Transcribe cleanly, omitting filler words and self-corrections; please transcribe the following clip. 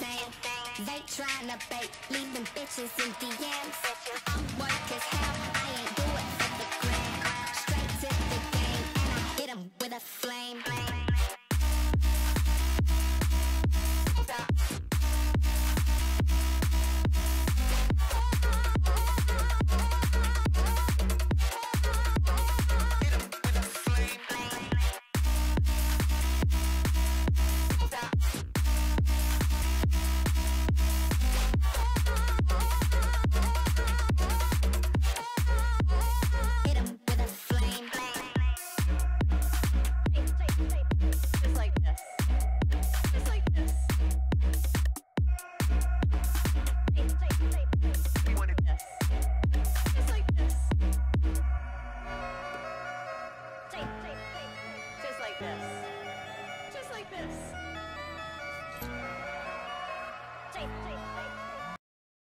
insane. They tryna bait, leaving bitches in DMs. I'm work as hell, I ain't do it for the gram. Straight to the game, and I hit 'em with a flame. Just like this.